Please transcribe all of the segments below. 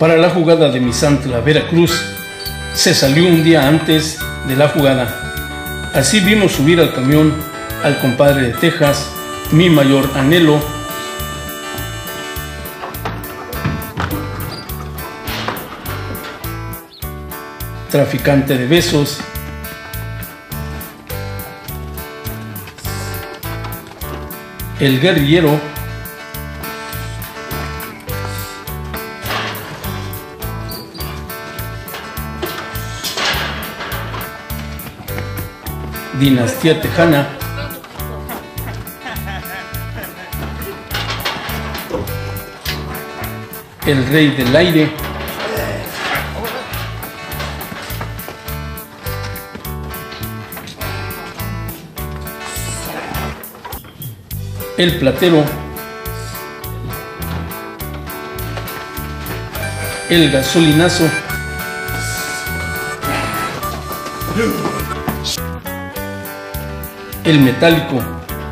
Para la jugada de Misantla Veracruz, se salió un día antes de la jugada. Así vimos subir al camión al compadre de Texas, mi mayor anhelo, traficante de besos, el guerrillero, dinastía tejana, el rey del aire, el platero, el gasolinazo, el metálico,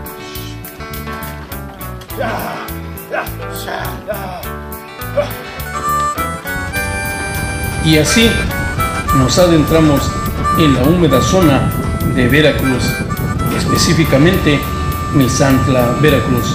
y así nos adentramos en la húmeda zona de Veracruz, específicamente Misantla, Veracruz.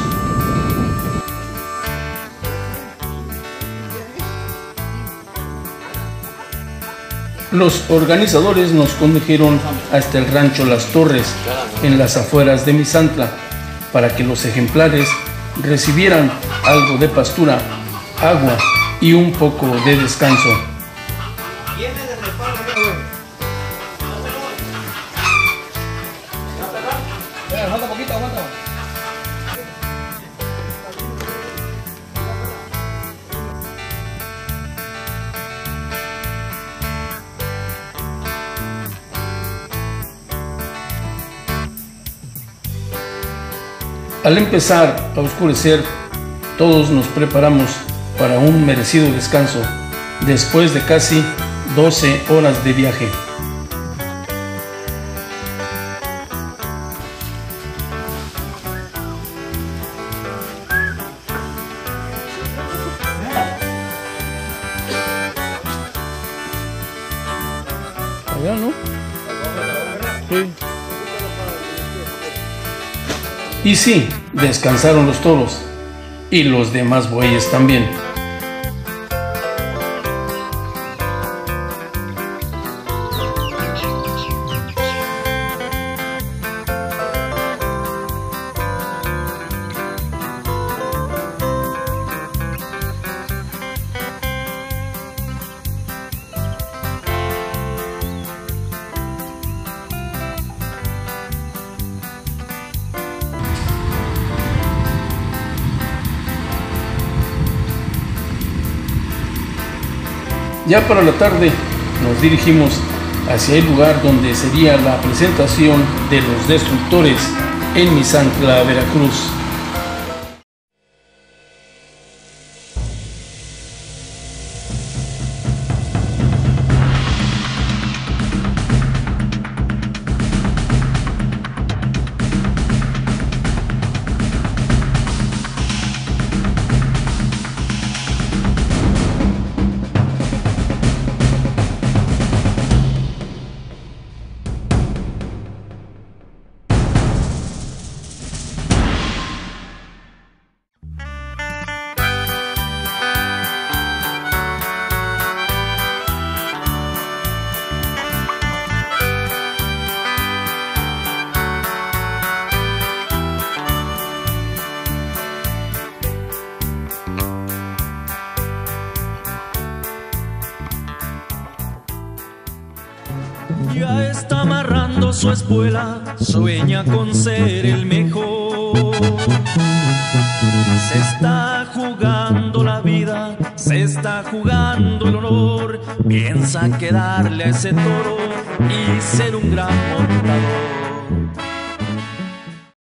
Los organizadores nos condujeron hasta el rancho Las Torres, en las afueras de Misantla, para que los ejemplares recibieran algo de pastura, agua y un poco de descanso. Al empezar a oscurecer, todos nos preparamos para un merecido descanso, después de casi 12 horas de viaje. Allá, ¿no? Sí. Y sí, descansaron los toros y los demás bueyes también. Ya para la tarde nos dirigimos hacia el lugar donde sería la presentación de los destructores en Misantla, Veracruz. Ya está amarrando su espuela, sueña con ser el mejor. Se está jugando la vida, se está jugando el honor. Piensa quedarle a ese toro y ser un gran montador.